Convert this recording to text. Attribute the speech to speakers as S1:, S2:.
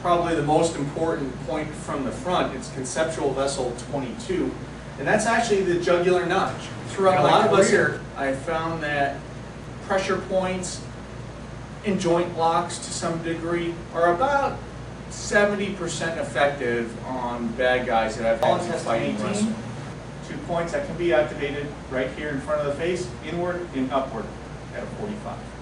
S1: probably the most important point from the front. It's conceptual vessel 22, and that's actually the jugular notch. Throughout a lot of us here, I found that pressure points and joint locks to some degree are about 70% effective on bad guys that I've had to fight and wrestle. 2 points that can be activated right here in front of the face, inward and upward at a 45.